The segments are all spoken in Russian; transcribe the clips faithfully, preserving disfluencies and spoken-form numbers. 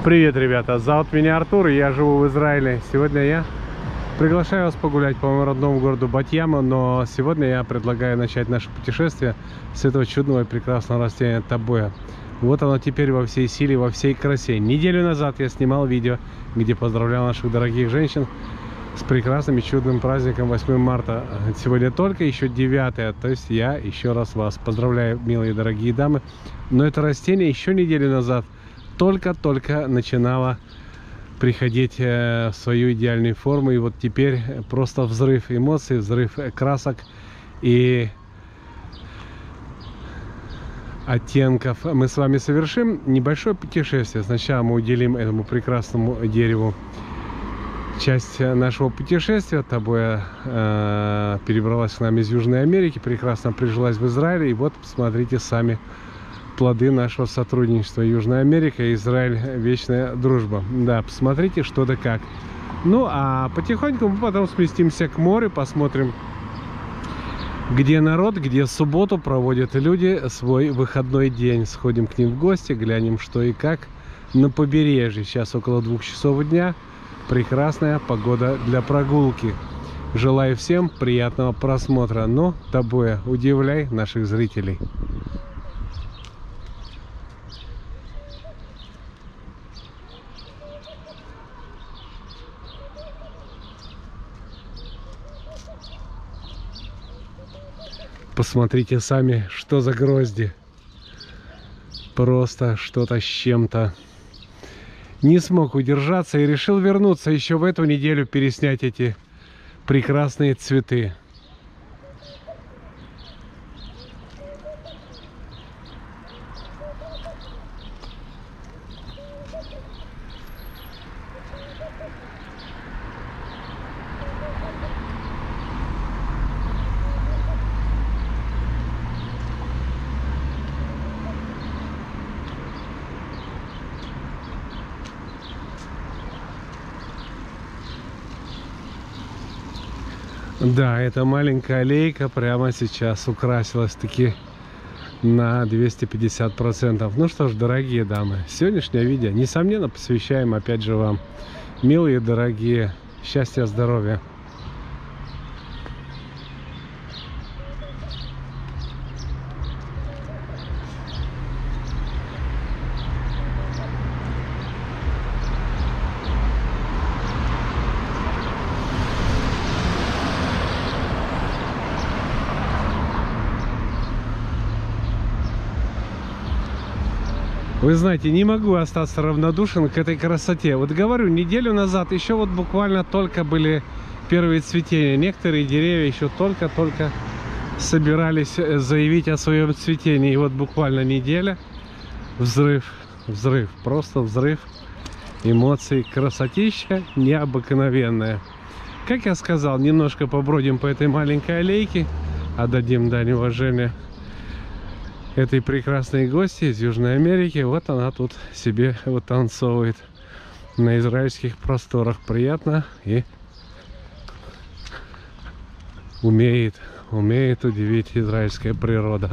Привет, ребята! Зовут меня Артур, и я живу в Израиле. Сегодня я приглашаю вас погулять по моему родному городу Бат-Яму, но сегодня я предлагаю начать наше путешествие с этого чудного и прекрасного растения табоя. Вот оно теперь во всей силе, во всей красе. Неделю назад я снимал видео, где поздравлял наших дорогих женщин с прекрасным и чудным праздником восьмое марта. Сегодня только еще девятое, то есть я еще раз вас поздравляю, милые дорогие дамы. Но это растение еще неделю назад только-только начинала приходить в свою идеальную форму, и вот теперь просто взрыв эмоций, взрыв красок и оттенков. Мы с вами совершим небольшое путешествие. Сначала мы уделим этому прекрасному дереву часть нашего путешествия. Табоя э, перебралась к нам из Южной Америки, прекрасно прижилась в Израиле, и вот посмотрите сами плоды нашего сотрудничества. Южная Америка и Израиль — вечная дружба. Да, посмотрите, что да как. Ну, а потихоньку мы потом сместимся к морю, посмотрим, где народ, где в субботу проводят люди свой выходной день. Сходим к ним в гости, глянем, что и как на побережье. Сейчас около двух часов дня. Прекрасная погода для прогулки. Желаю всем приятного просмотра. Ну, табоя, удивляй наших зрителей. Посмотрите сами, что за грозди. Просто что-то с чем-то. Не смог удержаться и решил вернуться еще в эту неделю, переснять эти прекрасные цветы. Да, эта маленькая аллейка прямо сейчас украсилась таки на двести пятьдесят процентов. Ну что ж, дорогие дамы, сегодняшнее видео, несомненно, посвящаем опять же вам, милые, дорогие, счастья, здоровья. Вы знаете, не могу остаться равнодушен к этой красоте. Вот говорю, неделю назад еще вот буквально только были первые цветения. Некоторые деревья еще только-только собирались заявить о своем цветении. И вот буквально неделя, взрыв, взрыв, просто взрыв эмоций, красотища необыкновенная. Как я сказал, немножко побродим по этой маленькой аллейке, отдадим дань уважения этой прекрасной гости из Южной Америки. Вот она тут себе вытанцовывает на израильских просторах. Приятно и умеет, умеет удивить израильская природа.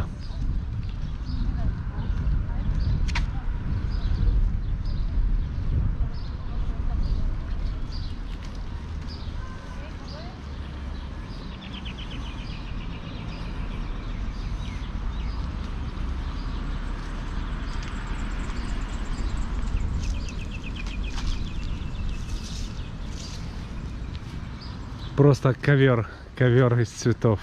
Просто ковер, ковер из цветов.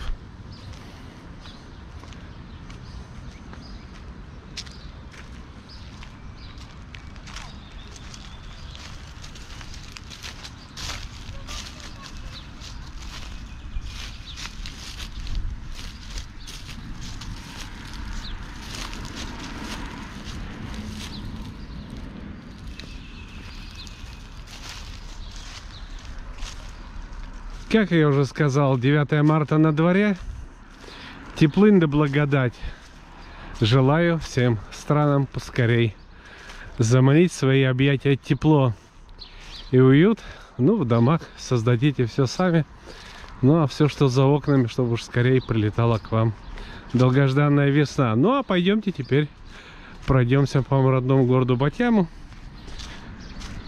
Как я уже сказал, девятое марта на дворе. Теплынь да благодать. Желаю всем странам поскорей заманить в свои объятия тепло и уют. Ну, в домах создадите все сами. Ну, а все, что за окнами, чтобы уж скорее прилетала к вам долгожданная весна. Ну, а пойдемте теперь пройдемся по родному городу Бат-Яму.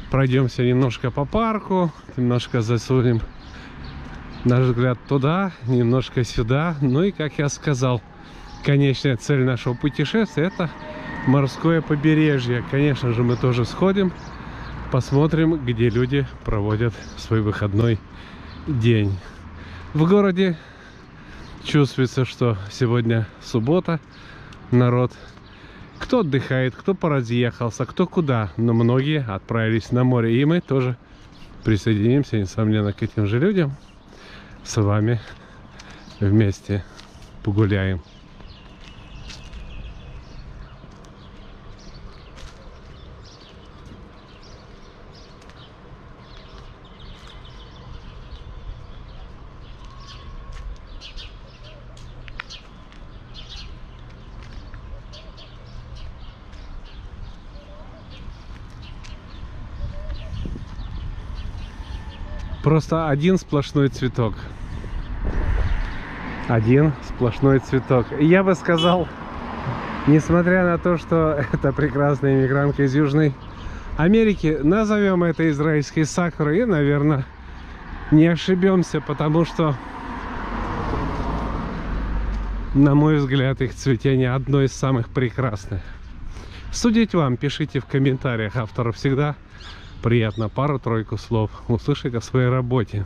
Пройдемся немножко по парку, немножко засунем наш взгляд туда, немножко сюда. Ну и, как я сказал, конечная цель нашего путешествия — это морское побережье. Конечно же, мы тоже сходим, посмотрим, где люди проводят свой выходной день. В городе чувствуется, что сегодня суббота, народ кто отдыхает, кто поразъехался, кто куда, но многие отправились на море, и мы тоже присоединимся, несомненно, к этим же людям. С вами вместе погуляем. Просто один сплошной цветок. Один сплошной цветок. Я бы сказал, несмотря на то, что это прекрасная иммигрантка из Южной Америки, назовем это израильской сакурой, и, наверное, не ошибемся, потому что, на мой взгляд, их цветение одно из самых прекрасных. Судить вам, пишите в комментариях. Автору всегда приятно пару-тройку слов услышать о своей работе.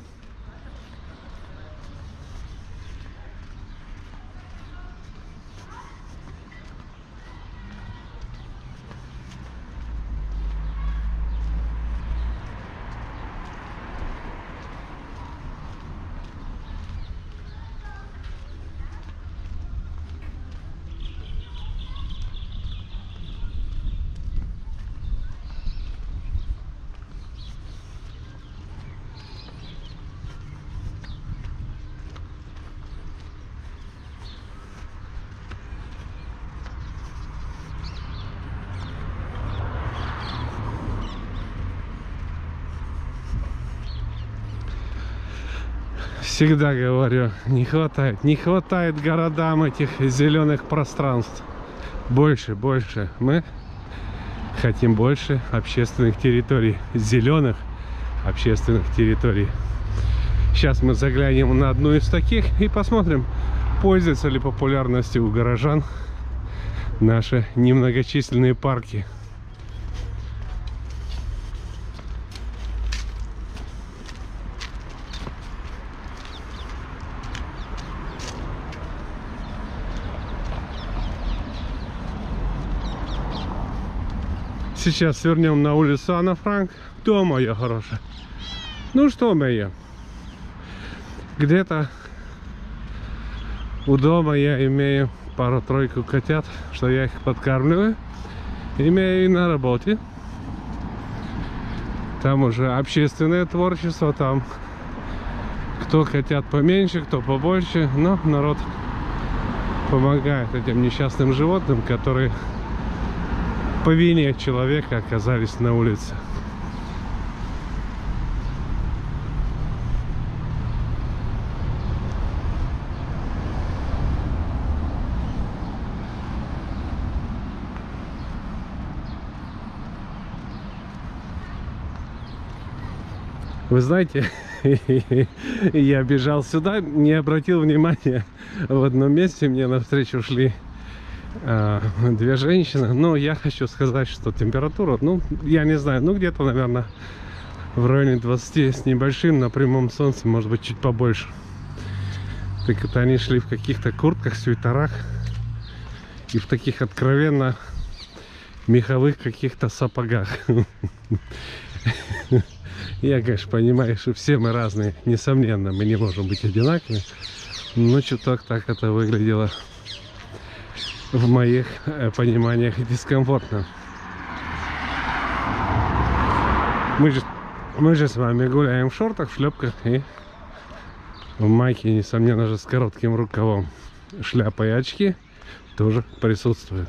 Всегда говорю, не хватает, не хватает городам этих зеленых пространств. Больше, больше. Мы хотим больше общественных территорий, зеленых общественных территорий. Сейчас мы заглянем на одну из таких и посмотрим, пользуются ли популярностью у горожан наши немногочисленные парки. Сейчас свернем на улицу Анна Франк. Дома, моя хорошая. Ну что, моя? Где-то у дома я имею пару-тройку котят, что я их подкармливаю. Имею и на работе. Там уже общественное творчество, там кто хотят поменьше, кто побольше. Но народ помогает этим несчастным животным, которые по вине человека оказались на улице. Вы знаете, я бежал сюда, не обратил внимания. В одном месте мне навстречу шли две женщины. Но я хочу сказать, что температура, ну, я не знаю, ну, где-то, наверное, в районе двадцати с небольшим, на прямом солнце, может быть, чуть побольше. Так это они шли в каких-то куртках, свитерах и в таких откровенно меховых каких-то сапогах. Я, конечно, понимаю, что все мы разные, несомненно, мы не можем быть одинаковыми, но чуток так это выглядело в моих э, пониманиях дискомфортно. Мы же, мы же с вами гуляем в шортах, в шлепках и в майке, несомненно же, с коротким рукавом. Шляпа и очки тоже присутствуют.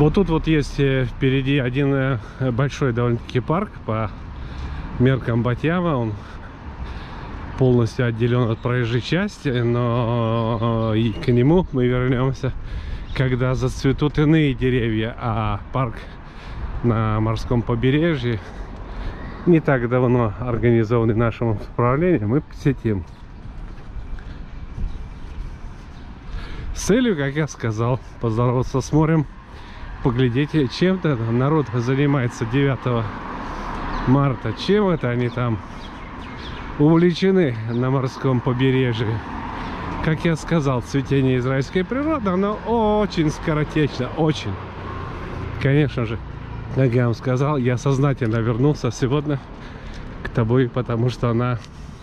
Вот тут вот есть впереди один большой довольно-таки парк по меркам Батьяма. Он полностью отделен от проезжей части, но и к нему мы вернемся, когда зацветут иные деревья, а парк на морском побережье, не так давно организованный нашим управлением, мы посетим. С целью, как я сказал, поздороваться с морем, поглядите, чем-то народ занимается девятого марта, чем это они там увлечены на морском побережье. Как я сказал, цветение израильской природы, оно очень скоротечно, очень. Конечно же, как я вам сказал, я сознательно вернулся сегодня к тобой, потому что она,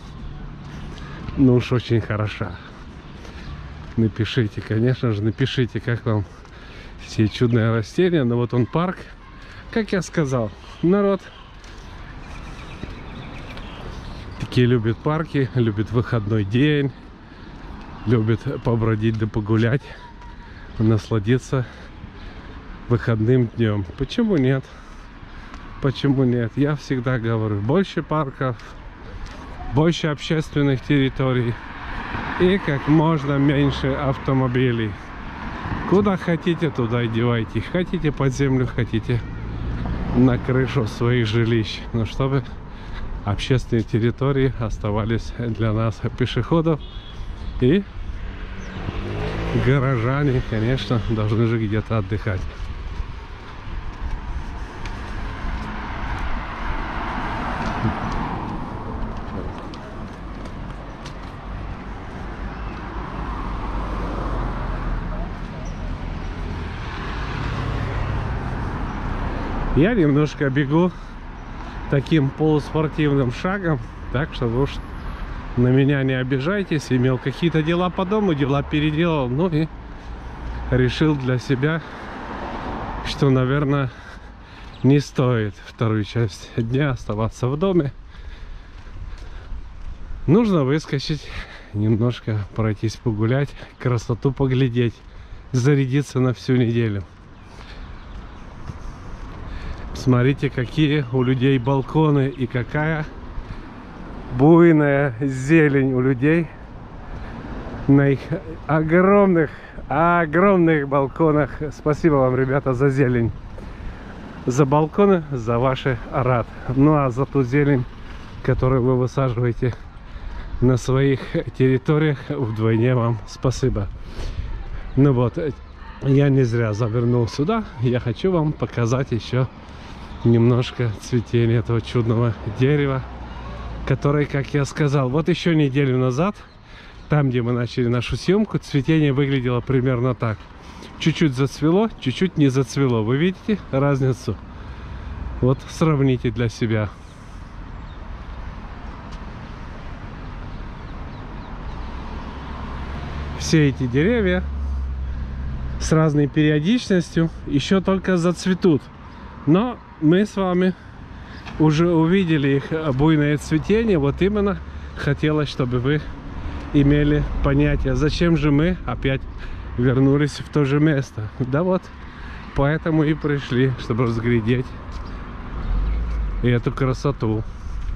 ну уж очень хороша. Напишите, конечно же, напишите, как вам все чудные растения. Но вот он парк, как я сказал, народ такие любит парки, любит выходной день, любит побродить да погулять, насладиться выходным днем. Почему нет? Почему нет? Я всегда говорю, больше парков, больше общественных территорий и как можно меньше автомобилей. Куда хотите, туда и девайте. Хотите под землю, хотите на крышу своих жилищ. Но чтобы общественные территории оставались для нас, пешеходов, и горожане, конечно, должны же где-то отдыхать. Я немножко бегу таким полуспортивным шагом, так что вы уж на меня не обижайтесь. Имел какие-то дела по дому, дела переделал, ну и решил для себя, что, наверное, не стоит вторую часть дня оставаться в доме. Нужно выскочить, немножко пройтись, погулять, красоту поглядеть, зарядиться на всю неделю. Смотрите, какие у людей балконы и какая буйная зелень у людей на их огромных, огромных балконах. Спасибо вам, ребята, за зелень, за балконы, за ваши арат. Ну а за ту зелень, которую вы высаживаете на своих территориях, вдвойне вам спасибо. Ну вот, я не зря завернул сюда. Я хочу вам показать еще немножко цветения этого чудного дерева, которое, как я сказал, вот еще неделю назад, там, где мы начали нашу съемку, цветение выглядело примерно так. Чуть-чуть зацвело, чуть-чуть не зацвело. Вы видите разницу? Вот сравните для себя. Все эти деревья с разной периодичностью еще только зацветут. Но мы с вами уже увидели их буйное цветение. Вот именно хотелось, чтобы вы имели понятие, зачем же мы опять вернулись в то же место. Да вот, поэтому и пришли, чтобы разглядеть эту красоту.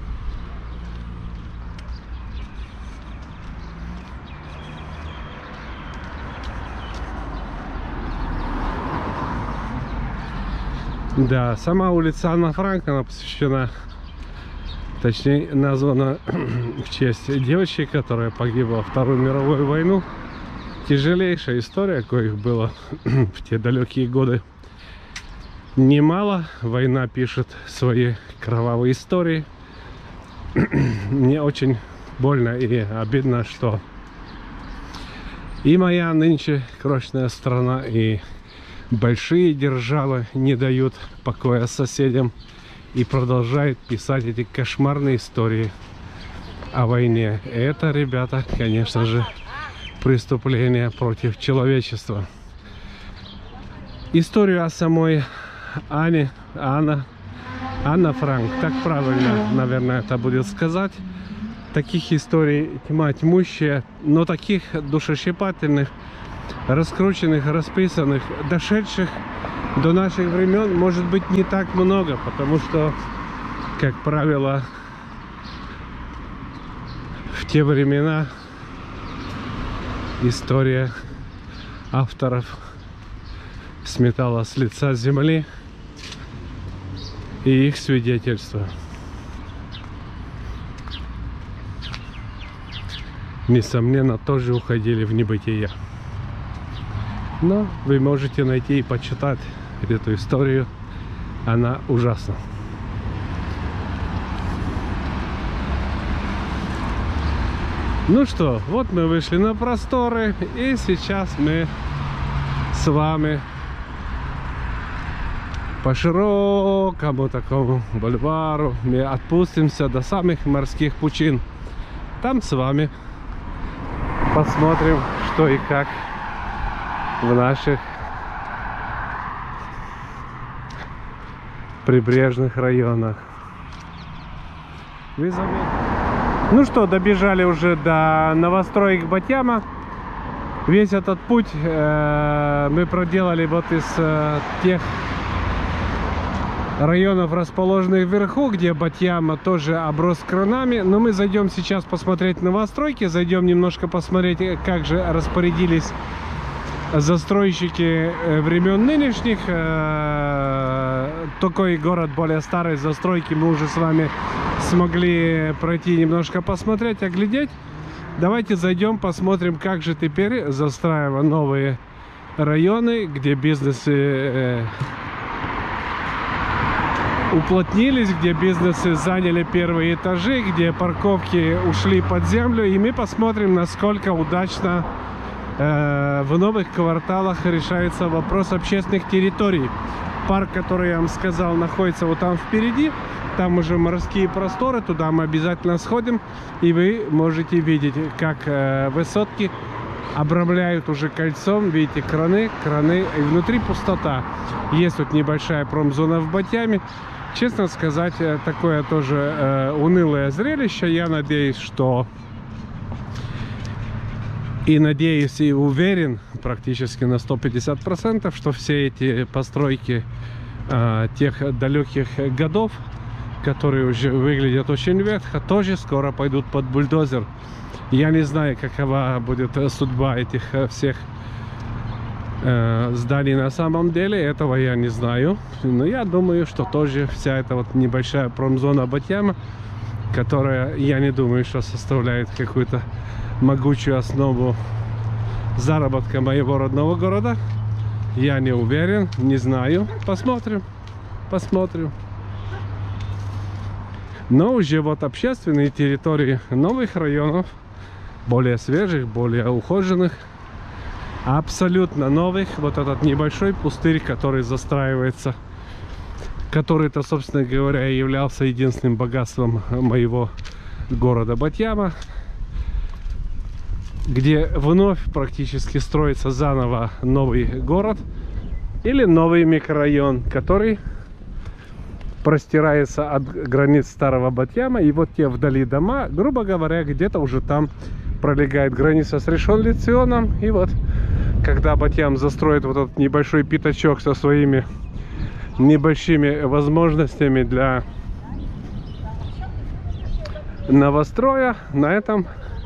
Да, сама улица Анна Франк, она посвящена, точнее, названа в честь девочки, которая погибла во Вторую мировую войну. Тяжелейшая история, коих было в те далекие годы немало. Война пишет свои кровавые истории. Мне очень больно и обидно, что и моя нынче крошечная страна, и большие державы не дают покоя соседям и продолжают писать эти кошмарные истории о войне. Это, ребята, конечно же, преступление против человечества. Историю о самой Ане, Анна, Анна Франк, так правильно, наверное, это будет сказать. Таких историй тьма тьмущая, но таких душещипательных, раскрученных, расписанных, дошедших до наших времен может быть не так много, потому что, как правило, в те времена история авторов сметала с лица земли и их свидетельства. Несомненно, тоже уходили в небытие. Но вы можете найти и почитать эту историю. Она ужасна. Ну что, вот мы вышли на просторы, и сейчас мы с вами по широкому такому бульвару мы отпустимся до самых морских пучин. Там с вами посмотрим, что и как в наших прибрежных районах. Вы заметили? Ну что, добежали уже до новостроек Батьяма. Весь этот путь э, мы проделали вот из э, тех районов, расположенных вверху, где Батьям тоже оброс кранами. Но мы зайдем сейчас посмотреть новостройки, зайдем немножко посмотреть, как же распорядились застройщики времен нынешних. Такой город более старой застройки мы уже с вами смогли пройти, немножко посмотреть, оглядеть. Давайте зайдем, посмотрим, как же теперь застраивают новые районы, где бизнесы уплотнились, где бизнесы заняли первые этажи, где парковки ушли под землю. И мы посмотрим, насколько удачно э, в новых кварталах решается вопрос общественных территорий. Парк, который я вам сказал, находится вот там впереди. Там уже морские просторы, туда мы обязательно сходим. И вы можете видеть, как э, высотки обрамляют уже кольцом. Видите, краны, краны, и внутри пустота. Есть тут небольшая промзона в Батьяме. Честно сказать, такое тоже э, унылое зрелище. Я надеюсь, что... И надеюсь, и уверен практически на сто пятьдесят процентов, что все эти постройки э, тех далеких годов, которые уже выглядят очень ветхо, тоже скоро пойдут под бульдозер. Я не знаю, какова будет судьба этих всех э, зданий на самом деле, этого я не знаю. Но я думаю, что тоже вся эта вот небольшая промзона Батьяма, которая, я не думаю, что составляет какую-то могучую основу заработка моего родного города. Я не уверен, не знаю. Посмотрим, посмотрим. Но уже вот общественные территории новых районов, более свежих, более ухоженных, абсолютно новых. Вот этот небольшой пустырь, который застраивается, который-то, собственно говоря, являлся единственным богатством моего города Батьяма, где вновь практически строится заново новый город или новый микрорайон, который простирается от границ старого Батьяма. И вот те вдали дома, грубо говоря, где-то уже там пролегает граница с Ришон-ле-Ционом. И вот когда Батьям застроит вот этот небольшой пятачок со своими небольшими возможностями для новостроя, на этом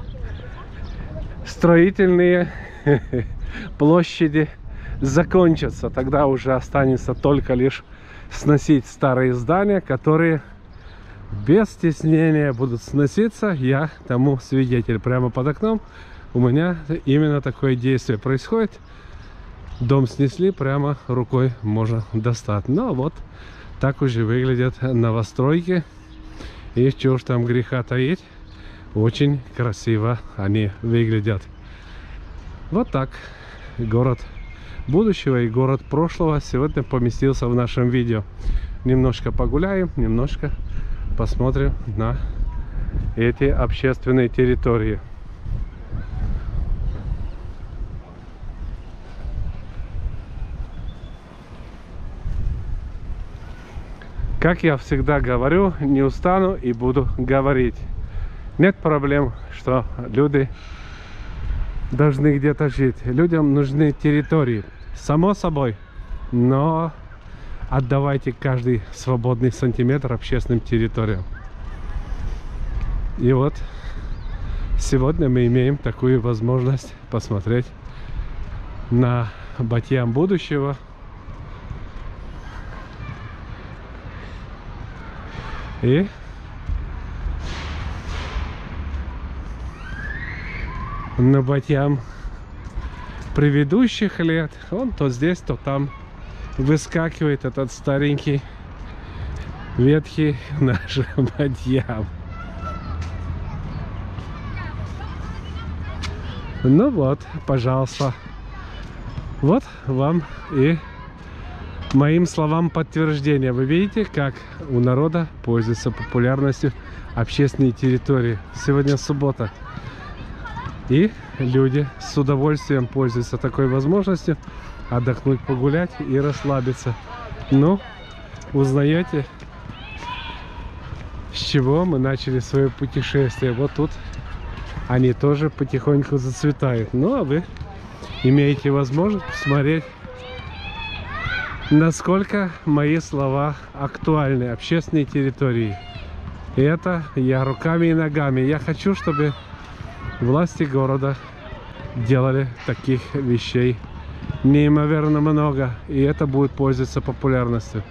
строительные площади закончатся. Тогда уже останется только лишь сносить старые здания, которые без стеснения будут сноситься. Я тому свидетель. Прямо под окном у меня именно такое действие происходит. Дом снесли, прямо рукой можно достать. Но вот так уже выглядят новостройки. И чего ж там греха таить, очень красиво они выглядят. Вот так город будущего и город прошлого сегодня поместился в нашем видео. Немножко погуляем, немножко посмотрим на эти общественные территории. Как я всегда говорю, не устану и буду говорить. Нет проблем, что люди должны где-то жить. Людям нужны территории, само собой. Но отдавайте каждый свободный сантиметр общественным территориям. И вот сегодня мы имеем такую возможность посмотреть на Бат-Ям будущего. И на Бат-Ям предыдущих лет, он то здесь, то там выскакивает этот старенький ветхий наш Бат-Ям. Ну вот, пожалуйста, вот вам и моим словам подтверждение. Вы видите, как у народа пользуется популярностью общественные территории. Сегодня суббота. И люди с удовольствием пользуются такой возможностью отдохнуть, погулять и расслабиться. Ну, узнаете, с чего мы начали свое путешествие. Вот тут они тоже потихоньку зацветают. Ну, а вы имеете возможность посмотреть, насколько мои слова актуальны. Общественные территории. И это я руками и ногами. Я хочу, чтобы власти города делали таких вещей неимоверно много, и это будет пользоваться популярностью.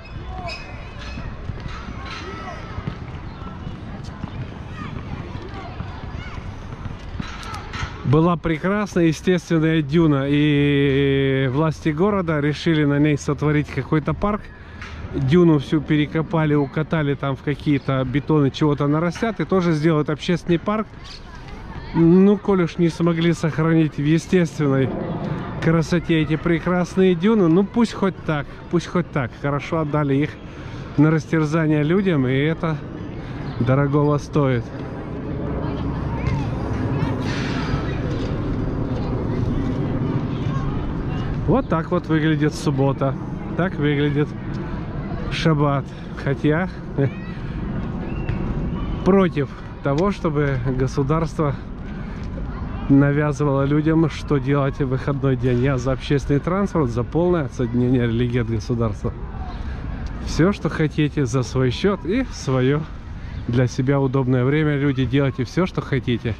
Была прекрасная естественная дюна, и власти города решили на ней сотворить какой-то парк. Дюну всю перекопали, укатали там в какие-то бетоны, чего-то нарастят, и тоже сделают общественный парк. Ну, коль уж не смогли сохранить в естественной красоте эти прекрасные дюны, ну пусть хоть так, пусть хоть так. Хорошо отдали их на растерзание людям, и это дорогого стоит. Вот так вот выглядит суббота. Так выглядит шаббат. Хотя против того, чтобы государство навязывало людям, что делать в выходной день. Я за общественный транспорт, за полное отсоединение религии от государства. Все, что хотите, за свой счет и свое для себя удобное время. Люди, делайте все, что хотите.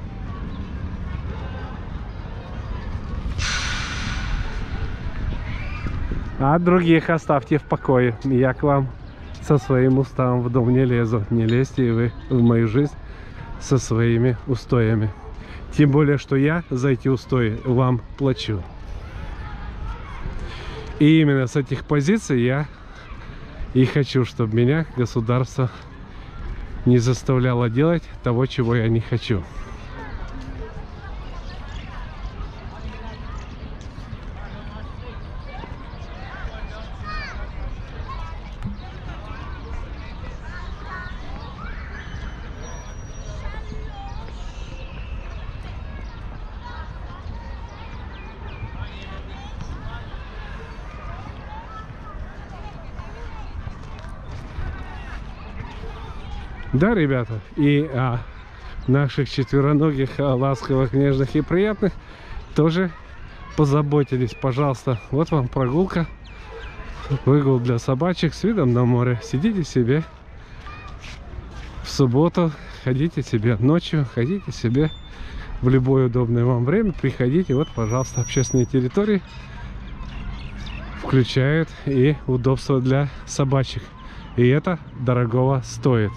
А других оставьте в покое. Я к вам со своим уставом в дом не лезу. Не лезьте и вы в мою жизнь со своими устоями. Тем более, что я за эти устои вам плачу. И именно с этих позиций я и хочу, чтобы меня государство не заставляло делать того, чего я не хочу. Да, ребята, и о наших четвероногих, ласковых, нежных и приятных тоже позаботились. Пожалуйста, вот вам прогулка, выгул для собачек с видом на море. Сидите себе в субботу, ходите себе ночью, ходите себе в любое удобное вам время, приходите. Вот, пожалуйста, общественные территории включают и удобства для собачек. И это дорогого стоит.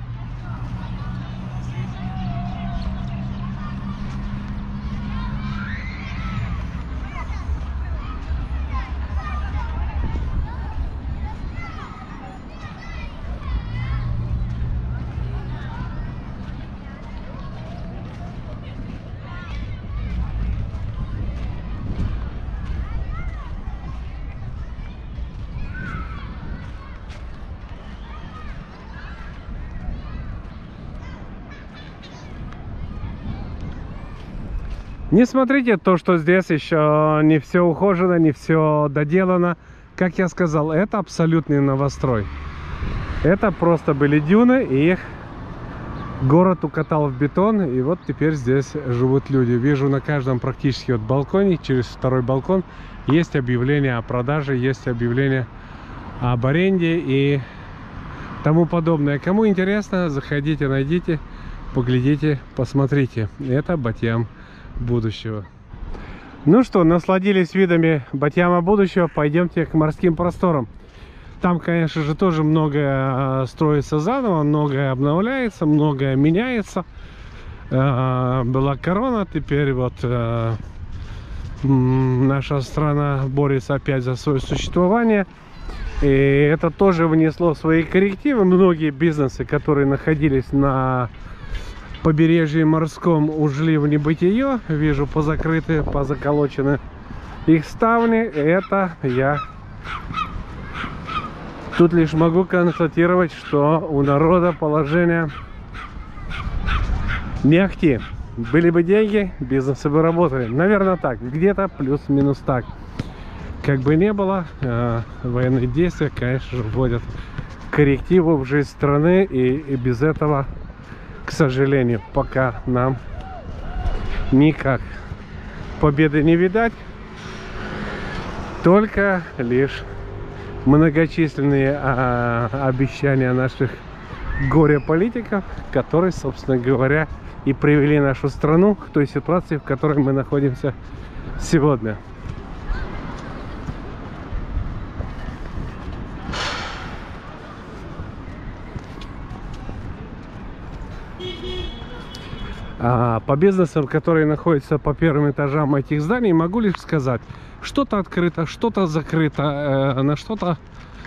Не смотрите то, что здесь еще не все ухожено, не все доделано. Как я сказал, это абсолютный новострой. Это просто были дюны, и их город укатал в бетон. И вот теперь здесь живут люди. Вижу на каждом практически вот балконе, через второй балкон, есть объявление о продаже, есть объявление об аренде и тому подобное. Кому интересно, заходите, найдите, поглядите, посмотрите. Это Батьям будущего. Ну что, насладились видами Батьяма будущего, пойдемте к морским просторам. Там, конечно же, тоже многое строится заново, многое обновляется, многое меняется. Была корона, теперь вот наша страна борется опять за свое существование. И это тоже внесло свои коррективы. Многие бизнесы, которые находились на побережье морском, ушли в небытие. Вижу, позакрыты, позаколочены их ставни. Это я тут лишь могу констатировать, что у народа положение не ахти. Были бы деньги, бизнесы бы работали. Наверное, так. Где-то плюс-минус так. Как бы не было, э, военные действия, конечно же, вводят коррективы в жизнь страны. И, и без этого, к сожалению, пока нам никак победы не видать. Только лишь многочисленные а, обещания наших горе-политиков, которые, собственно говоря, и привели нашу страну к той ситуации, в которой мы находимся сегодня. А по бизнесам, которые находятся по первым этажам этих зданий, могу лишь сказать, что-то открыто, что-то закрыто, э, на что-то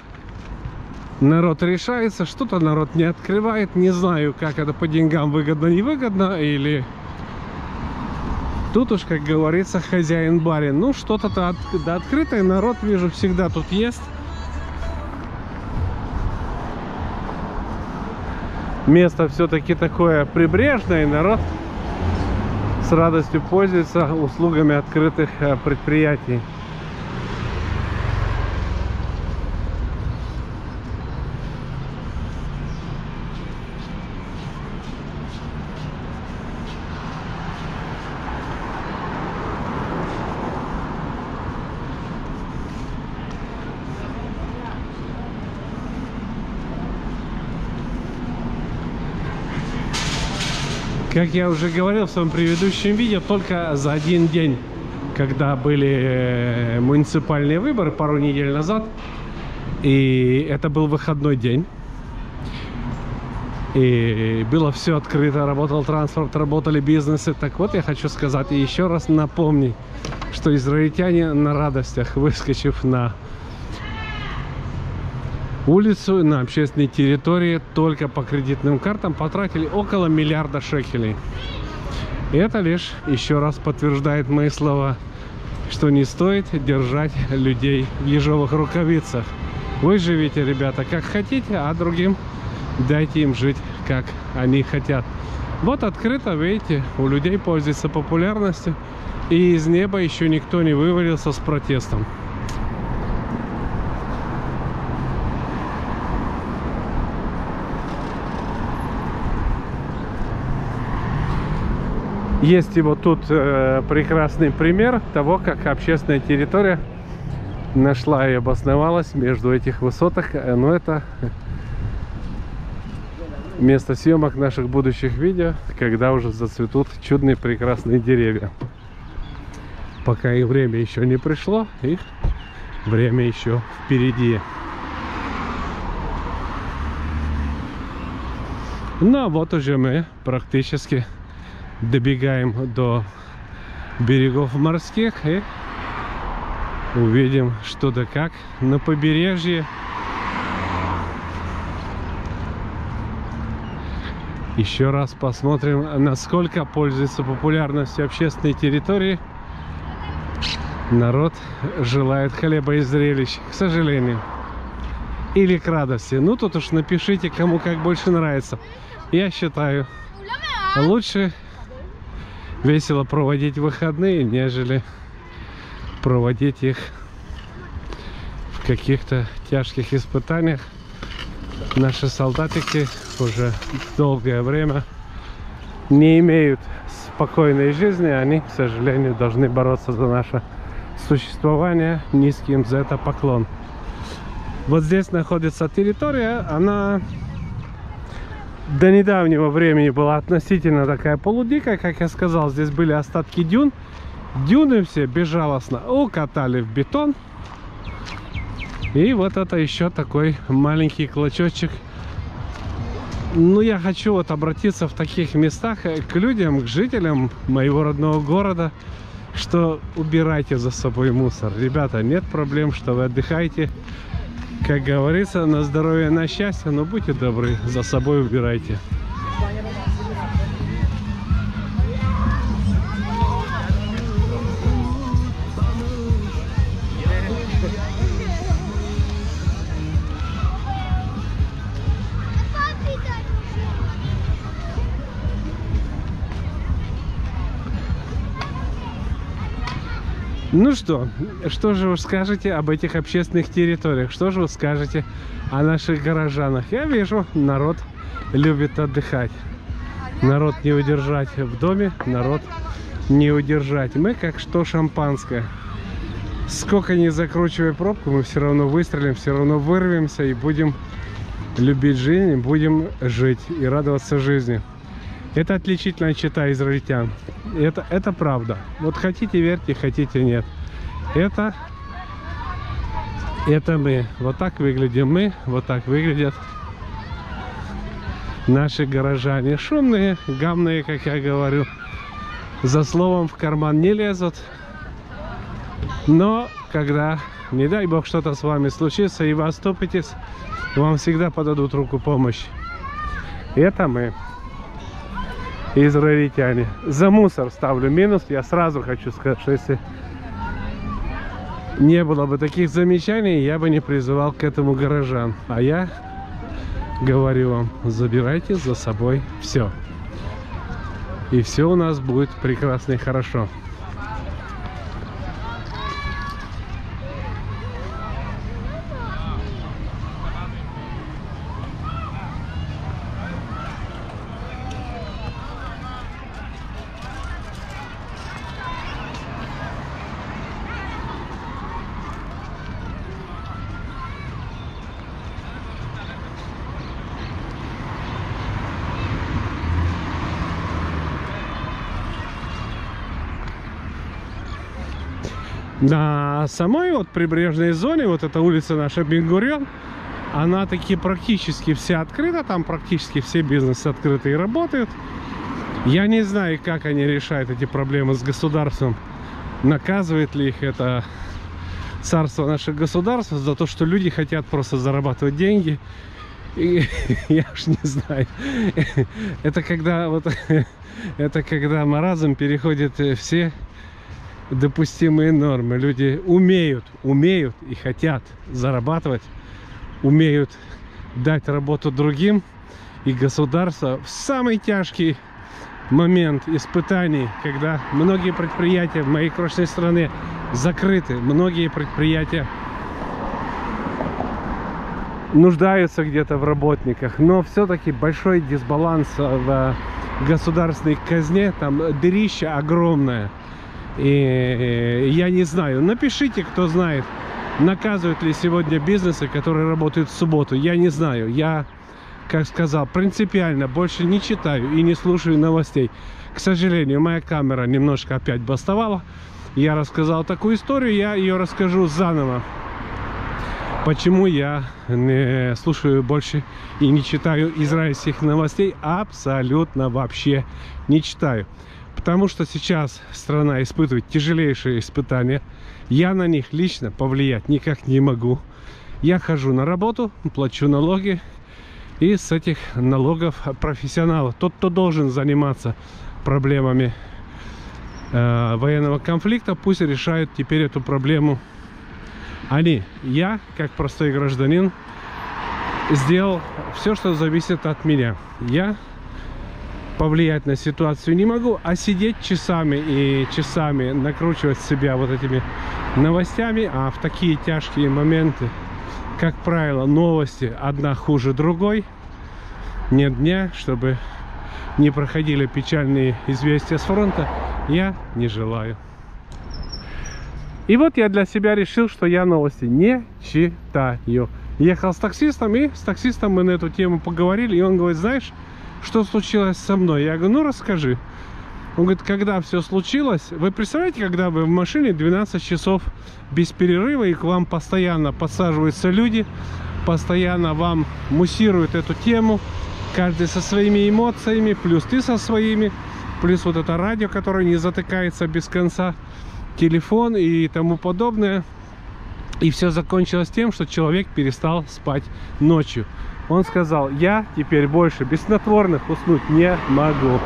народ решается, что-то народ не открывает. Не знаю, как это по деньгам выгодно, невыгодно, или тут уж, как говорится, хозяин-барин. Ну, что-то-то от, да, открытое, народ, вижу, всегда тут есть. Место все-таки такое прибрежное, и народ с радостью пользуется услугами открытых предприятий. Как я уже говорил в своем предыдущем видео, только за один день, когда были муниципальные выборы пару недель назад, и это был выходной день, и было все открыто, работал транспорт, работали бизнесы. Так вот, я хочу сказать и еще раз напомнить, что израильтяне на радостях, выскочив на улицу, на общественной территории, только по кредитным картам потратили около миллиарда шекелей. И это лишь еще раз подтверждает мои слова, что не стоит держать людей в ежовых рукавицах. Вы живите, ребята, как хотите, а другим дайте им жить, как они хотят. Вот открыто, видите, у людей пользуется популярностью, и из неба еще никто не вывалился с протестом. Есть и вот тут э, прекрасный пример того, как общественная территория нашла и обосновалась между этих высоток. Но это место съемок наших будущих видео, когда уже зацветут чудные прекрасные деревья. Пока их время еще не пришло, их время еще впереди. Ну а вот уже мы практически добегаем до берегов морских и увидим что да как на побережье. Еще раз посмотрим, насколько пользуется популярностью общественной территории. Народ желает хлеба и зрелищ, к сожалению. Или к радости. Ну тут уж напишите, кому как больше нравится. Я считаю, лучше весело проводить выходные, нежели проводить их в каких-то тяжких испытаниях. Наши солдатики уже долгое время не имеют спокойной жизни. Они, к сожалению, должны бороться за наше существование. Низкий им за это поклон. Вот здесь находится территория, она до недавнего времени была относительно такая полудикая, как я сказал. Здесь были остатки дюн. Дюны все безжалостно укатали в бетон. И вот это еще такой маленький клочочек. Ну, я хочу вот обратиться в таких местах к людям, к жителям моего родного города, что убирайте за собой мусор. Ребята, нет проблем, что вы отдыхаете. Как говорится, на здоровье, на счастье, но будьте добры, за собой убирайте. Ну что, что же вы скажете об этих общественных территориях? Что же вы скажете о наших горожанах? Я вижу, народ любит отдыхать. Народ не удержать в доме, народ не удержать. Мы как что шампанское. Сколько ни закручивая пробку, мы все равно выстрелим, все равно вырвемся и будем любить жизнь, будем жить и радоваться жизни. Это отличительная черта израильтян. Это, это правда. Вот хотите верьте, хотите нет. Это, это мы. Вот так выглядим мы, вот так выглядят наши горожане. Шумные, гамные, как я говорю. За словом в карман не лезут. Но когда, не дай бог, что-то с вами случится и вы оступитесь, вам всегда подадут руку помощи. Это мы. Израильтяне. За мусор ставлю минус. Я сразу хочу сказать, что если не было бы таких замечаний, я бы не призывал к этому горожан. А я говорю вам, забирайте за собой все. И все у нас будет прекрасно и хорошо. На самой вот прибрежной зоне, вот эта улица наша Бен-Гурион, она таки практически вся открыта, там практически все бизнесы открыты и работают. Я не знаю, как они решают эти проблемы с государством, наказывает ли их это царство наших государств за то, что люди хотят просто зарабатывать деньги. И, я уж не знаю. Это когда вот это когда маразм переходит все допустимые нормы. Люди умеют, умеют и хотят зарабатывать, умеют дать работу другим, и государство в самый тяжкий момент испытаний, когда многие предприятия в моей крошечной стране закрыты, многие предприятия нуждаются где-то в работниках, но все-таки большой дисбаланс в государственной казне, там дырища огромное. И я не знаю, напишите, кто знает, наказывают ли сегодня бизнесы, которые работают в субботу. Я не знаю. Я, как сказал, принципиально больше не читаю и не слушаю новостей. К сожалению, моя камера немножко опять бастовала. Я рассказал такую историю, я ее расскажу заново. Почему я не слушаю больше и не читаю израильских новостей? Абсолютно вообще не читаю. Потому что сейчас страна испытывает тяжелейшие испытания. Я на них лично повлиять никак не могу. Я хожу на работу, плачу налоги. И с этих налогов профессионалы, тот, кто должен заниматься проблемами э, военного конфликта, пусть решают теперь эту проблему они. Я, как простой гражданин, сделал все, что зависит от меня. Я повлиять на ситуацию не могу, а сидеть часами и часами накручивать себя вот этими новостями, а в такие тяжкие моменты, как правило, новости одна хуже другой, нет дня, чтобы не проходили печальные известия с фронта, я не желаю. И вот я для себя решил, что я новости не читаю. Ехал с таксистом, и с таксистом мы на эту тему поговорили, и он говорит: знаешь, что случилось со мной? Я говорю: ну расскажи. Он говорит: когда все случилось, вы представляете, когда вы в машине двенадцать часов без перерыва, и к вам постоянно подсаживаются люди, постоянно вам муссируют эту тему, каждый со своими эмоциями, плюс ты со своими, плюс вот это радио, которое не затыкается без конца, телефон и тому подобное. И все закончилось тем, что человек перестал спать ночью. Он сказал: я теперь больше без снотворных уснуть не могу.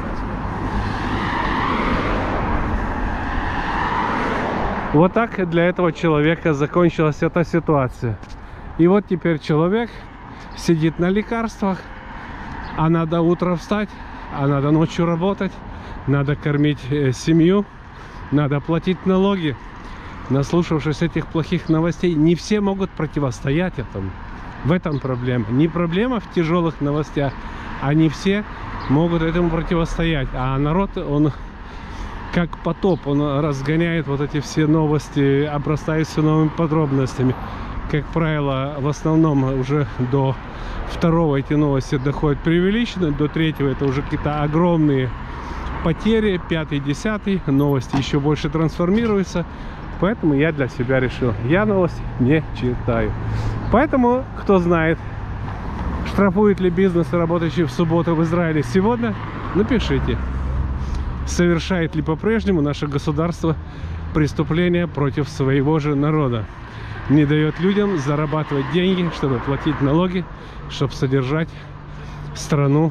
Вот так для этого человека закончилась эта ситуация. И вот теперь человек сидит на лекарствах, а надо утром встать, а надо ночью работать, надо кормить семью, надо платить налоги. Наслушавшись этих плохих новостей, не все могут противостоять этому. В этом проблема. Не проблема в тяжелых новостях, а не все могут этому противостоять. А народ, он как потоп, он разгоняет вот эти все новости, обрастает все новыми подробностями. Как правило, в основном уже до второго эти новости доходят преувеличенно, до третьего это уже какие-то огромные потери, пятый, десятый, новости еще больше трансформируются. Поэтому я для себя решил, я новости не читаю. Поэтому, кто знает, штрафует ли бизнес, работающий в субботу в Израиле сегодня, напишите. Совершает ли по-прежнему наше государство преступления против своего же народа? Не дает людям зарабатывать деньги, чтобы платить налоги, чтобы содержать страну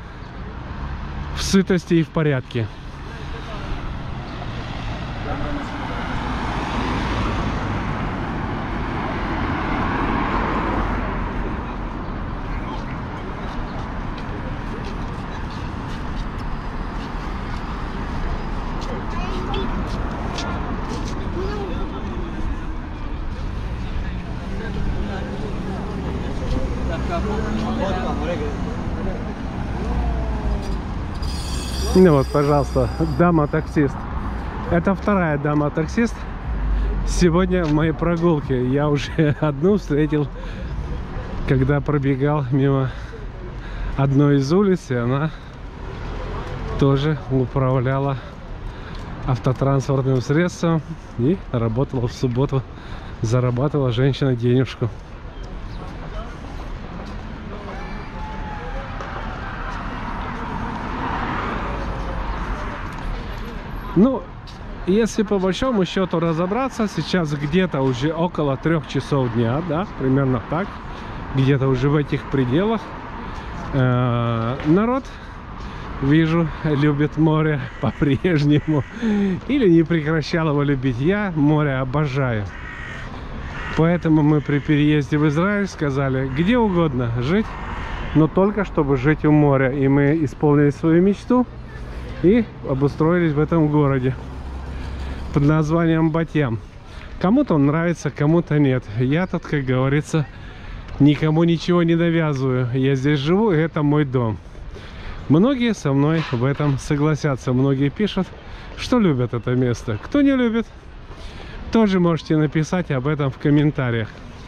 в сытости и в порядке. Ну вот, пожалуйста, дама-таксист. Это вторая дама-таксист сегодня в моей прогулке. Я уже одну встретил, когда пробегал мимо одной из улиц, и она тоже управляла автотранспортным средством и работала в субботу, зарабатывала женщина денежку. Ну, если по большому счету разобраться, сейчас где-то уже около трех часов дня, да, примерно так, где-то уже в этих пределах. Э-э, народ, вижу, любит море по-прежнему, или не прекращал его любить. Я море обожаю. Поэтому мы при переезде в Израиль сказали: где угодно жить, но только чтобы жить у моря. И мы исполнили свою мечту и обустроились в этом городе под названием Бат-Ям. Кому-то он нравится, кому-то нет. Я тут, как говорится, никому ничего не навязываю. Я здесь живу, и это мой дом. Многие со мной в этом согласятся. Многие пишут, что любят это место. Кто не любит, тоже можете написать об этом в комментариях.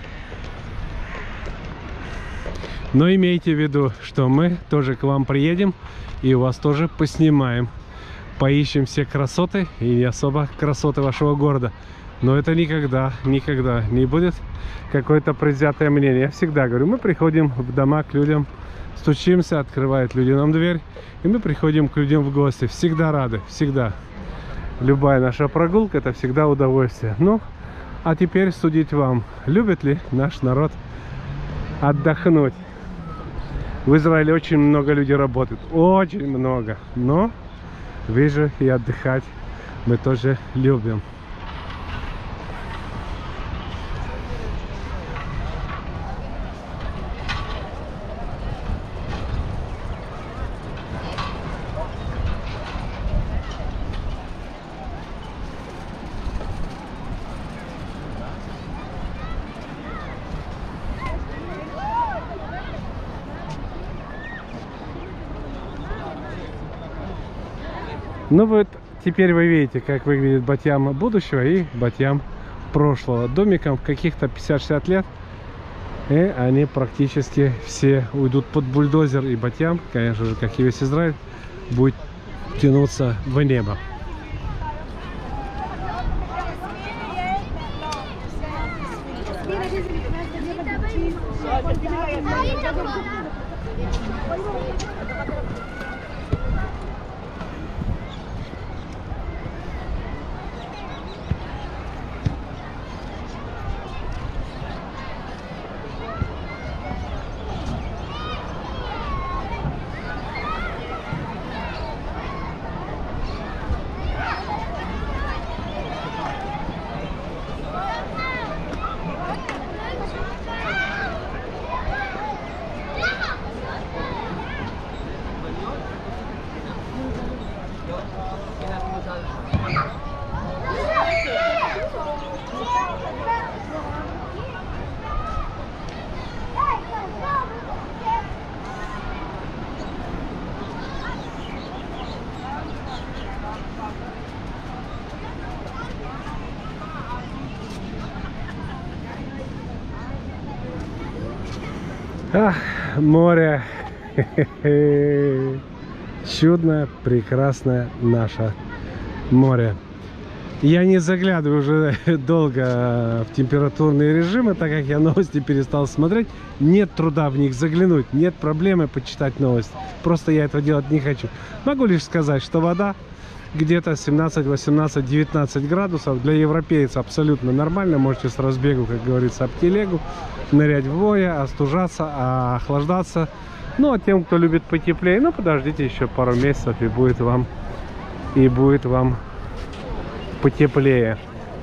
Но имейте в виду, что мы тоже к вам приедем и у вас тоже поснимаем. Поищем все красоты и не особо красоты вашего города. Но это никогда, никогда не будет какое-то предвзятое мнение. Я всегда говорю, мы приходим в дома к людям, стучимся, открывают люди нам дверь, и мы приходим к людям в гости. Всегда рады, всегда. Любая наша прогулка — это всегда удовольствие. Ну, а теперь судить вам, любит ли наш народ отдохнуть. В Израиле очень много людей работает, очень много, но вижу, и отдыхать мы тоже любим. Ну вот, теперь вы видите, как выглядит Бат-Ям будущего и Бат-Ям прошлого. Домикам в каких-то пятьдесят-шестьдесят лет И они практически все уйдут под бульдозер, и Батьям, конечно же, как и весь Израиль, будет тянуться в небо. Ах, море, чудное, прекрасное наше море. Я не заглядываю уже долго в температурные режимы, так как я новости перестал смотреть. Нет труда в них заглянуть, нет проблемы почитать новости. Просто я этого делать не хочу. Могу лишь сказать, что вода где-то семнадцать, восемнадцать, девятнадцать градусов. Для европейца абсолютно нормально. Можете с разбегу, как говорится, об телегу нырять в море, остужаться, охлаждаться. Ну, а тем, кто любит потеплее, ну, подождите еще пару месяцев, и будет вам, и будет вам потеплее.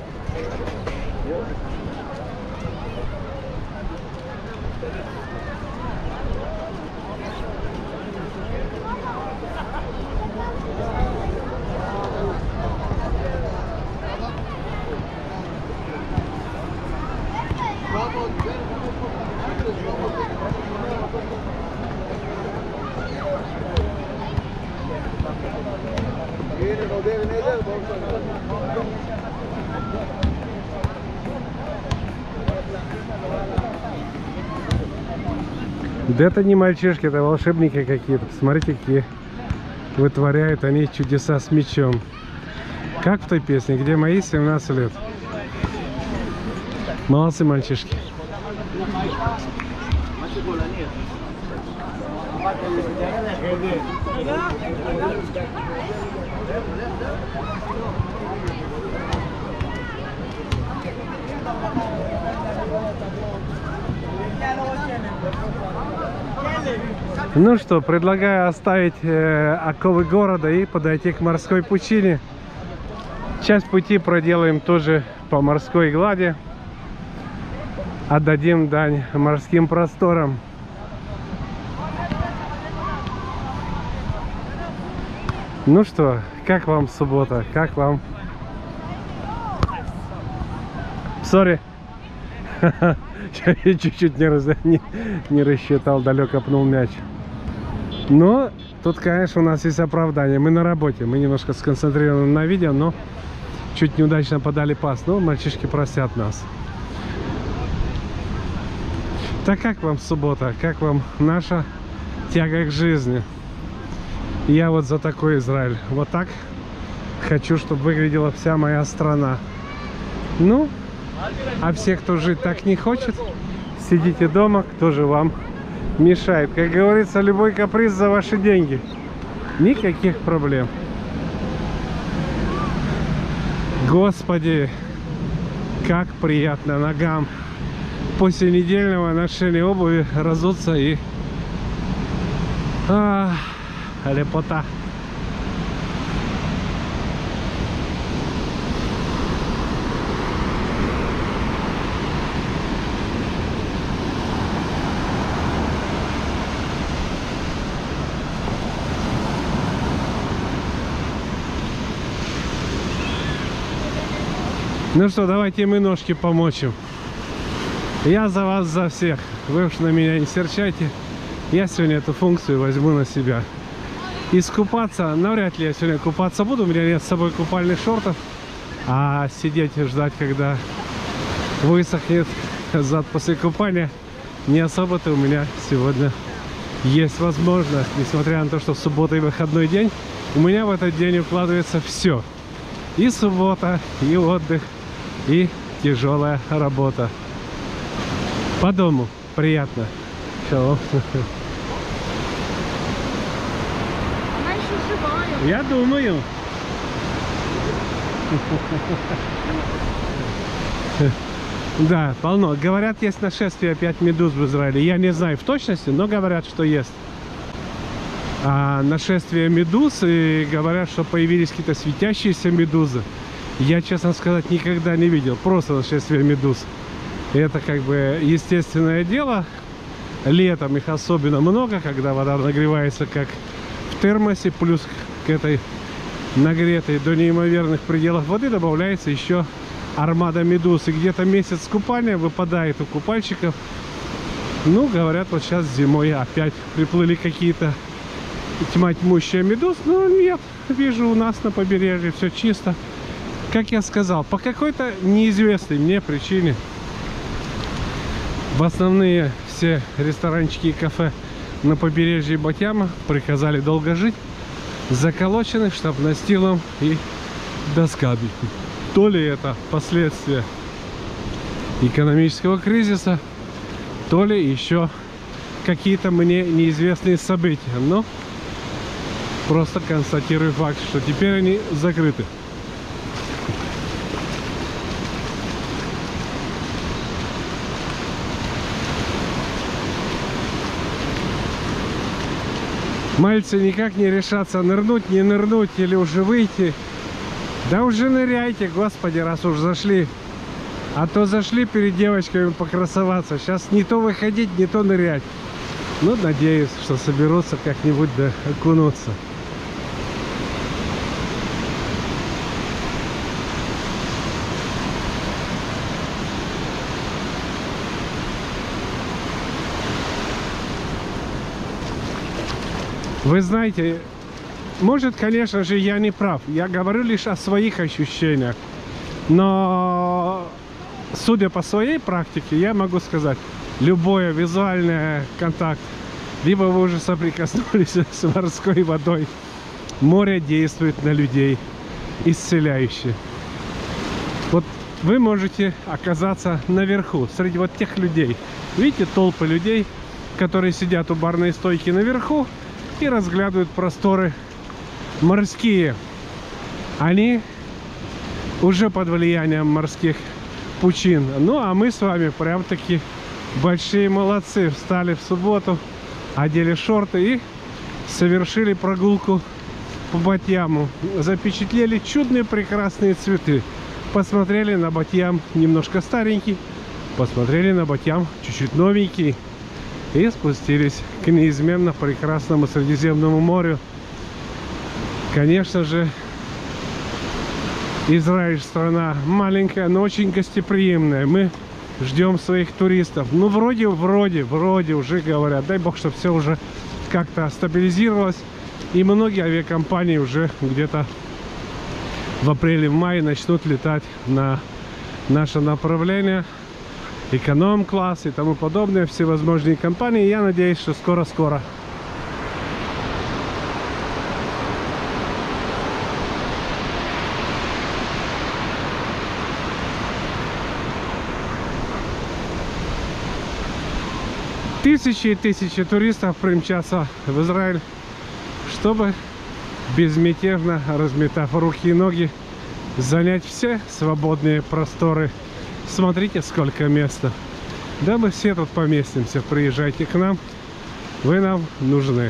Да это не мальчишки, это волшебники какие-то. Посмотрите, какие вытворяют они чудеса с мечом. Как в той песне, где мои семнадцать лет. Молодцы мальчишки. Ну что, предлагаю оставить э, оковы города и подойти к морской пучине. Часть пути проделаем тоже по морской глади. Отдадим дань морским просторам. Ну что, как вам суббота? Как вам? Сори. Я чуть-чуть не, раз... не, не рассчитал, далеко пнул мяч. Но тут, конечно, у нас есть оправдание. Мы на работе, мы немножко сконцентрированы на видео, но чуть неудачно подали пас. Но мальчишки простят нас. Так как вам суббота? Как вам наша тяга к жизни? Я вот за такой Израиль. Вот так хочу, чтобы выглядела вся моя страна. Ну, а все, кто жить так не хочет, сидите дома, кто же вам мешает. Как говорится, любой каприз за ваши деньги. Никаких проблем. Господи, как приятно ногам после недельного ношения обуви разуться и... А, лепота. Ну что, давайте мы ножки помочим. Я за вас, за всех. Вы уж на меня не серчайте. Я сегодня эту функцию возьму на себя. Искупаться, навряд ли я сегодня купаться буду. У меня нет с собой купальных шортов. А сидеть и ждать, когда высохнет зад после купания, не особо-то у меня сегодня есть возможность, несмотря на то, что суббота и выходной день, у меня в этот день укладывается все. И суббота, и отдых, и тяжелая работа. По дому приятно. Hello. Она еще живая. Я думаю. Да, полно. Говорят, есть нашествие опять медуз в Израиле. Я не знаю в точности, но говорят, что есть. А нашествие медуз, и говорят, что появились какие-то светящиеся медузы. Я, честно сказать, никогда не видел. Просто нашествие медуз. И это как бы естественное дело. Летом их особенно много, когда вода нагревается как в термосе. Плюс к этой нагретой до неимоверных пределов воды добавляется еще армада медуз. И где-то месяц купания выпадает у купальщиков. Ну, говорят, вот сейчас зимой опять приплыли какие-то тьма тьмущая медуз. Но нет, вижу, у нас на побережье все чисто. Как я сказал, по какой-то неизвестной мне причине в основные все ресторанчики и кафе на побережье Батьяма приказали долго жить, заколочены штаб-настилом и досками. То ли это последствия экономического кризиса, то ли еще какие-то мне неизвестные события. Но просто констатирую факт, что теперь они закрыты. Мальцы никак не решатся нырнуть, не нырнуть или уже выйти. Да уже ныряйте, господи, раз уж зашли. А то зашли перед девочками покрасоваться. Сейчас не то выходить, не то нырять. Ну, надеюсь, что соберутся как-нибудь да окунуться. Вы знаете, может, конечно же, я не прав. Я говорю лишь о своих ощущениях. Но, судя по своей практике, я могу сказать, любой визуальный контакт, либо вы уже соприкоснулись с морской водой, море действует на людей исцеляюще. Вот вы можете оказаться наверху, среди вот тех людей. Видите, толпы людей, которые сидят у барной стойки наверху и разглядывают просторы морские. Они уже под влиянием морских пучин. Ну, а мы с вами прям-таки большие молодцы. Встали в субботу, одели шорты и совершили прогулку по Батьяму. Запечатлели чудные прекрасные цветы. Посмотрели на Батьям немножко старенький, посмотрели на Батьям чуть-чуть новенький. И спустились к неизменно прекрасному Средиземному морю. Конечно же, Израиль страна маленькая, но очень гостеприимная. Мы ждем своих туристов. Ну, вроде, вроде, вроде уже говорят. Дай бог, чтобы все уже как-то стабилизировалось. И многие авиакомпании уже где-то в апреле-мае начнут летать на наше направление. Эконом-класс и тому подобное, всевозможные компании. Я надеюсь, что скоро-скоро. Тысячи и тысячи туристов примчатся в Израиль, чтобы безмятежно, разметав руки и ноги, занять все свободные просторы. Смотрите, сколько места. Да мы все тут поместимся. Приезжайте к нам. Вы нам нужны.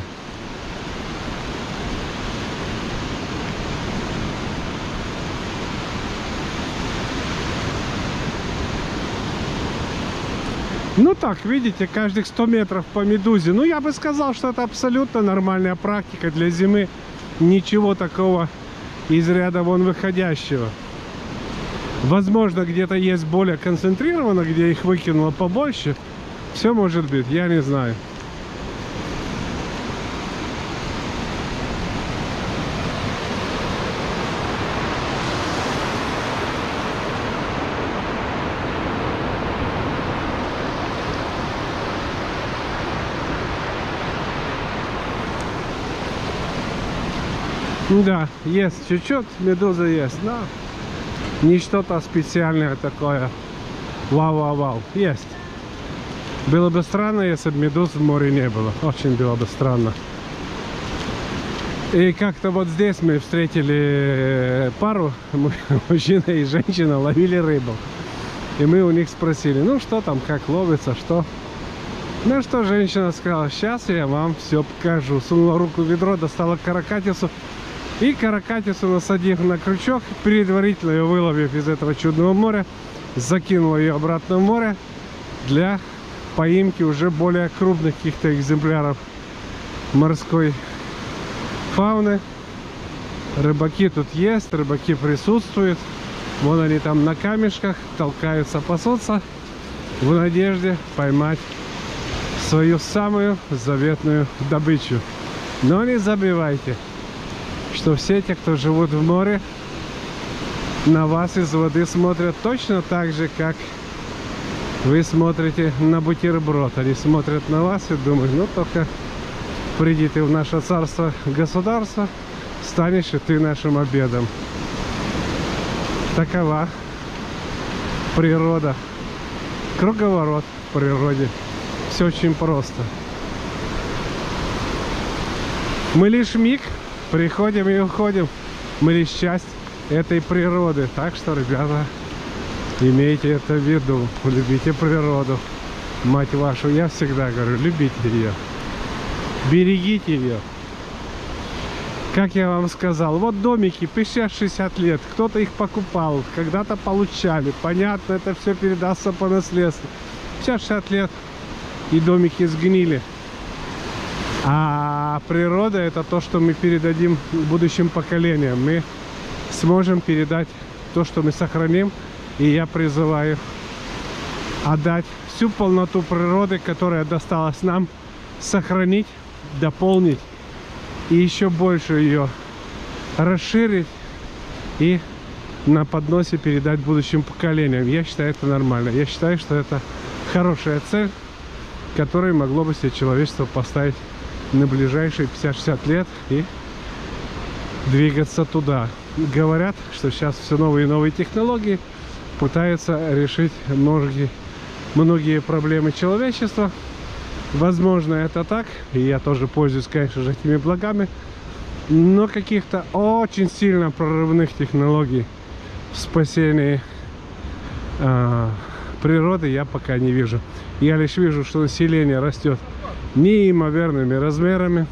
Ну так, видите, каждых сто метров по медузе. Ну, я бы сказал, что это абсолютно нормальная практика для зимы. Ничего такого из ряда вон выходящего. Возможно, где-то есть более концентрированно, где их выкинуло побольше. Все может быть, я не знаю. Да, есть чуть-чуть, медуза есть, но не что-то специальное такое. Вау-вау-вау. Есть. Было бы странно, если бы медуз в море не было. Очень было бы странно. И как-то вот здесь мы встретили пару, мужчина и женщина, ловили рыбу. И мы у них спросили, ну что там, как ловится, что? Ну что, женщина сказала, сейчас я вам все покажу. Сунула руку в ведро, достала каракатицу. И каракатицу, насадив на крючок, предварительно ее выловив из этого чудного моря, закинула ее обратно в море для поимки уже более крупных каких-то экземпляров морской фауны. Рыбаки тут есть, рыбаки присутствуют. Вон они там на камешках толкаются, пасутся в надежде поймать свою самую заветную добычу. Но не забывайте, что все те, кто живут в море, на вас из воды смотрят точно так же, как вы смотрите на бутерброд. Они смотрят на вас и думают, ну только приди ты в наше царство государства, станешь и ты нашим обедом. Такова природа. Круговорот в природе. Все очень просто. Мы лишь миг приходим и уходим. Мы лишь часть этой природы. Так что, ребята, имейте это в виду. Любите природу. Мать вашу, я всегда говорю, любите ее. Берегите ее. Как я вам сказал, вот домики пятьдесят-шестьдесят лет. Кто-то их покупал, когда-то получали. Понятно, это все передастся по наследству. пятьдесят-шестьдесят лет и домики сгнили. А природа — это то, что мы передадим будущим поколениям. Мы сможем передать то, что мы сохраним. И я призываю отдать всю полноту природы, которая досталась нам, сохранить, дополнить и еще больше ее расширить и на подносе передать будущим поколениям. Я считаю, это нормально. Я считаю, что это хорошая цель, которой могло бы себе человечество поставить на ближайшие пятьдесят-шестьдесят лет и двигаться туда. Говорят, что сейчас все новые и новые технологии пытаются решить многие, многие проблемы человечества. Возможно, это так, и я тоже пользуюсь, конечно же, этими благами, но каких-то очень сильно прорывных технологий в спасении э, природы я пока не вижу. Я лишь вижу, что население растет неимоверными размерами.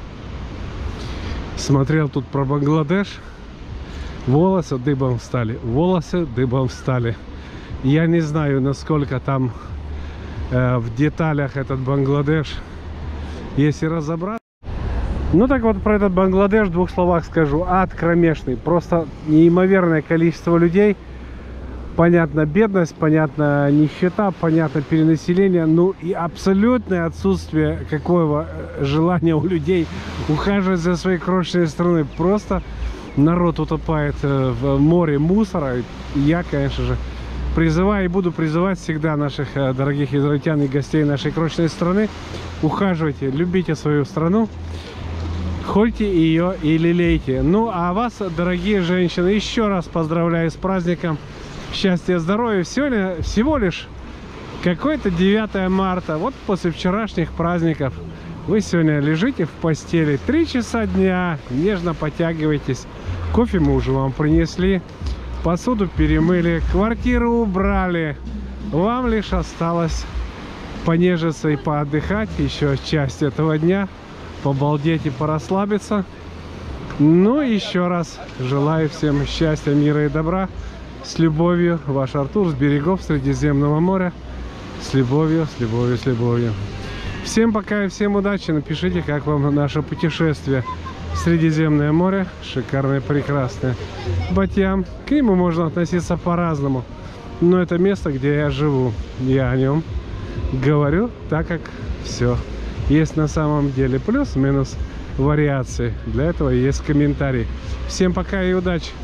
Смотрел тут про Бангладеш. Волосы дыбом встали. Волосы дыбом встали. Я не знаю, насколько там э, в деталях этот Бангладеш, если разобраться. Ну так вот, про этот Бангладеш в двух словах скажу. Ад кромешный. Просто неимоверное количество людей. Понятно, бедность, понятно, нищета, понятно, перенаселение. Ну и абсолютное отсутствие какого желания у людей ухаживать за своей крошечной страной. Просто народ утопает в море мусора. И я, конечно же, призываю и буду призывать всегда наших дорогих израильтян и гостей нашей крошечной страны: ухаживайте, любите свою страну, хольте ее и лелейте. Ну а вас, дорогие женщины, еще раз поздравляю с праздником. Счастья, здоровья. Сегодня всего лишь какое-то девятое марта. Вот после вчерашних праздников вы сегодня лежите в постели, три часа дня, нежно потягиваетесь. Кофе мы уже вам принесли, посуду перемыли, квартиру убрали. Вам лишь осталось понежиться и поотдыхать еще часть этого дня, побалдеть и порасслабиться. Ну и еще раз желаю всем счастья, мира и добра. С любовью, ваш Артур с берегов Средиземного моря. С любовью, с любовью, с любовью. Всем пока и всем удачи. Напишите, как вам наше путешествие в Средиземное море. Шикарное, прекрасное. Батьям. К нему можно относиться по-разному. Но это место, где я живу. Я о нем говорю так, как все есть на самом деле. Плюс-минус вариации. Для этого есть комментарий. Всем пока и удачи.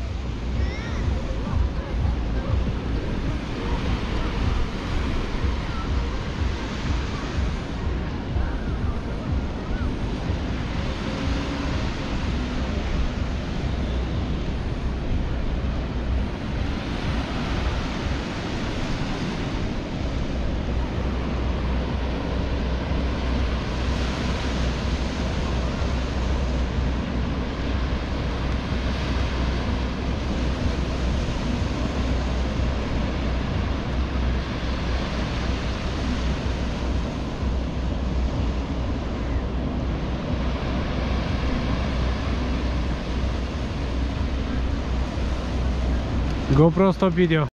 GoPro стоп видео.